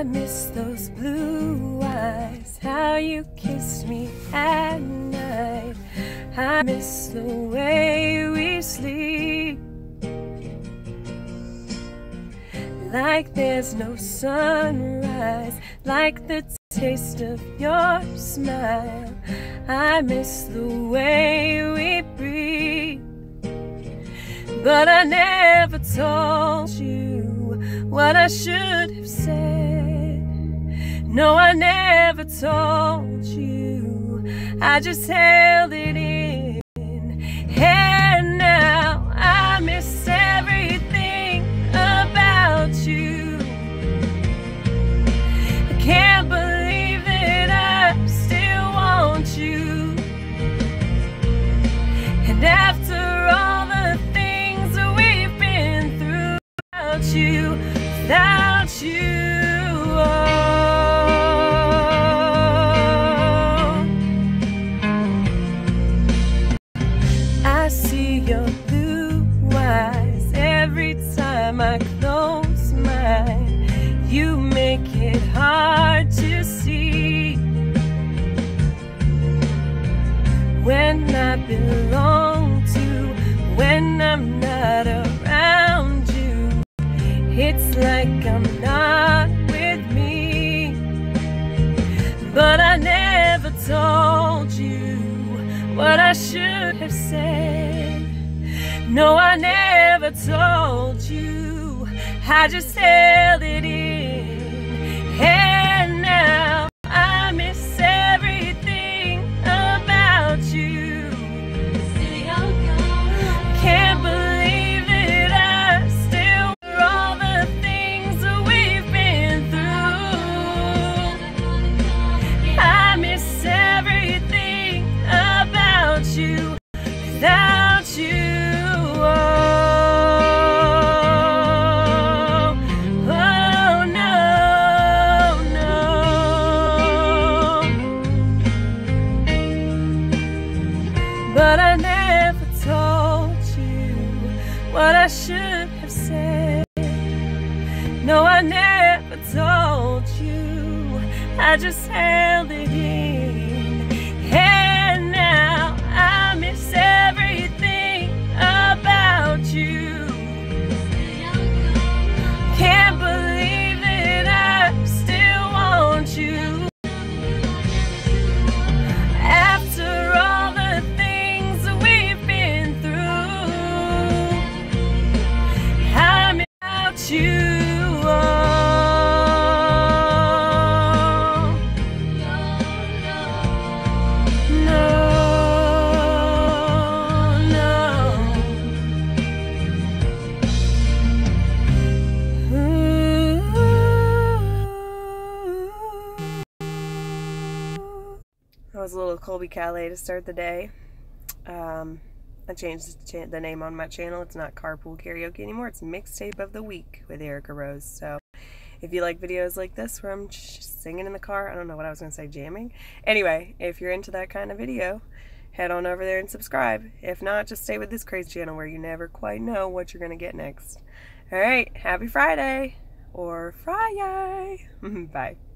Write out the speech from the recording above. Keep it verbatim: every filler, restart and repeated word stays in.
I miss those blue eyes, how you kissed me at night. I miss the way we sleep, like there's no sunrise, like the taste of your smile. I miss the way we breathe, but I never told you what I should have said. No, I never told you, I just held it in. And now I miss everything about you. I can't believe that I still want you. And after all the things that we've been through, without you, without you, oh. I see your blue eyes every time I close mine. You make it hard to see when I belong to, when I'm not around you. It's like I'm not with me, but I never told you what I should have said. No, I never told you, I just held it in. And now I miss everything about you. Can't believe that I still remember all the things that we've been through. I miss everything about you, without you. But I never told you what I should have said. No, I never told you, I just held it in. And now I miss everything about you. Can't believe that I still want you. After all the things that we've been through, I'm without you. That was a little Colbie Caillat to start the day. Um, I changed the, the name on my channel. It's not Carpool Karaoke anymore. It's Mixtape of the Week with Erica Rose. So if you like videos like this where I'm just singing in the car, I don't know what I was going to say, jamming. Anyway, if you're into that kind of video, head on over there and subscribe. If not, just stay with this crazy channel where you never quite know what you're going to get next. Alright, happy Friday. Or Friday. Bye.